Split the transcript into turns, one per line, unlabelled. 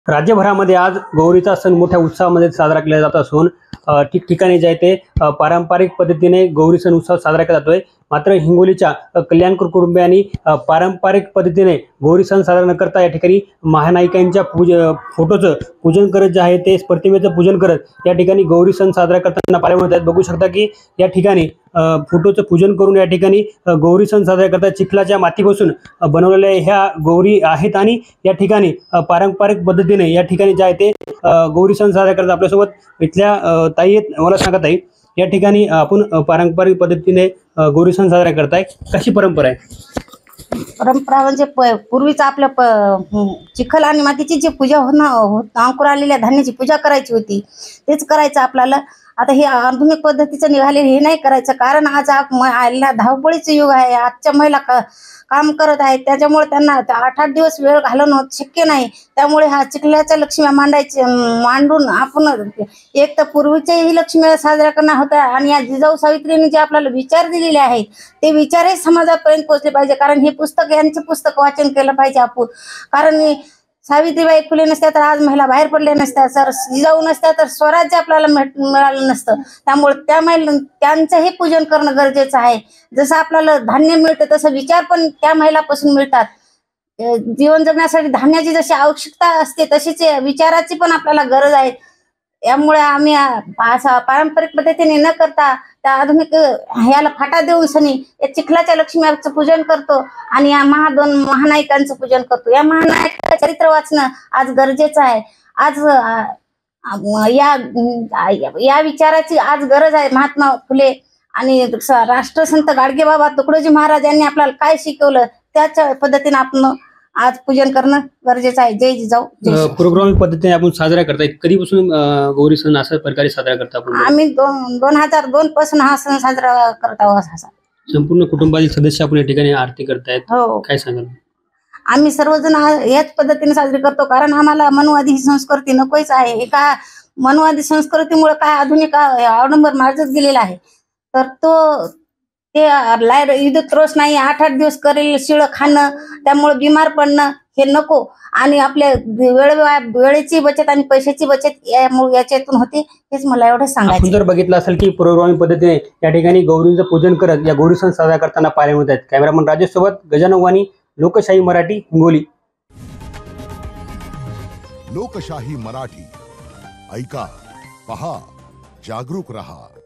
राज्यभरामध्ये आज गौरीचा सण मोठ्या उत्साहामध्ये साजरा केला जात असून ठिकठिकाणी जे आहे ते पारंपरिक पद्धतीने गौरी सण उत्सव साजरा केला जातोय। मात्र हिंगोलीच्या कल्याणकर कुटुंबियांनी पारंपरिक पद्धतीने गौरी सण साजरा न करता या ठिकाणी महानायिकांच्या फोटोचं पूजन करत जे आहे ते प्रतिमेचं पूजन करत या ठिकाणी गौरी सण साजरा करताना पाहायला मिळत आहेत। बघू शकता की या ठिकाणी फोटोचं पूजन करून या ठिकाणी गौरी सण साजरा करतात। चिखलाच्या मातीपासून बनवलेल्या ह्या गौरी आहेत आणि या ठिकाणी पारंपरिक पद्धतीने या ठिकाणी जे आहे ते गौरी सण साजरा करतात। आपल्यासोबत इथल्या ताई आहेत, मला सांगत आहे या ठिकाणी आपण पारंपरिक पद्धतीने गौरी सण साजरा करताय, कशी परंपरा आहे?
परंपरा म्हणजे पूर्वीच आपल्या चिखल आणि मातीची जी पूजा अंकुर आलेल्या धान्याची पूजा करायची होती, तेच करायचं आपल्याला। आता हे आधुनिक पद्धतीचं निघाले हे नाही करायचं, कारण आज धावपळीचं युग आहे। आजच्या महिला काम करत आहेत, त्याच्यामुळे त्यांना 8-8 दिवस वेळ घालवणं शक्य नाही। त्यामुळे हा चिखलाच्या लक्ष्म्या मांडून आपण एक तर पूर्वीच्याही लक्ष्म्या साजरा करणं होतं आणि या जिजाऊ सावित्रीने जे आपल्याला विचार दिलेले आहेत ते विचारही समाजापर्यंत पोहोचले पाहिजे। कारण हे पुस्तक, यांचे पुस्तक वाचन केलं पाहिजे आपण। कारण सावित्रीबाई फुले नसत्या तर आज महिला बाहेर पडल्या नसत्या, सर जिजाऊ नसत्या तर स्वराज्य आपल्याला मिळालं नसतं। त्यामुळे त्यांचंही पूजन करणं गरजेचं आहे। जसं आपल्याला धान्य मिळतं तसं विचार पण त्या महिलापासून मिळतात। जीवन जगण्यासाठी धान्याची जशी आवश्यकता असते तशीच विचाराची पण आपल्याला गरज आहे। यामुळे आम्ही पारंपरिक पद्धतीने न करता त्या आधुनिक ह्याला फाटा देऊन सनी या चिखलाच्या लक्ष्मीचं पूजन करतो आणि या दोन महानायकांचं पूजन करतो। या महानायकाचं चरित्र वाचणं आज गरजेचं आहे। आज या विचाराची आज गरज आहे। महात्मा फुले आणि राष्ट्रसंत गाडगेबाबा तुकडोजी महाराज यांनी आपल्याला काय शिकवलं त्याच पद्धतीने आपण आज पूजन करणं गरजेचं आहे। जय जिजाऊ, जय
प्रोग्रामिंग पद्धतीने आपण साजरा करताय, कधीपासून गौरी सण अशा प्रकारे साजरा करता आपण?
आम्ही 2002 पासून हा सण साजरा करत आहोत।
संपूर्ण कुटुंबातील सदस्य आपण या ठिकाणी आरती करतायत,
हो।
काय सांगाल?
आम्ही सर्वजण याच पद्धतीने साजरी करतो, कारण आम्हाला मनवादी ही संस्कृती नकोच आहे। एका मनवादी संस्कृतीमुळे काय आधुनिक अवडंबर मार्गच गेलेला आहे। तर ते विद्युत रोष नाही, 8-8 दिवस करेल शिळ खाणं, त्यामुळे बिमार पडणं हे नको। आणि आपल्या वेळेची बचत आणि पैशाची बचत याच्यातून होते, हेच मला एवढं सांगायचं।
आपण जर बघितलं असेल की प्रोग्रामिंग पद्धतीने या ठिकाणी गौरींचं पूजन करत या गौरी सण साजरा करताना पाहायला मिळत आहेत। कॅमेरामन राजेश सोबत गजानन वाणी, लोकशाही मराठी, हिंगोली।
लोकशाही मराठी, ऐका, पहा, जागरूक रहा।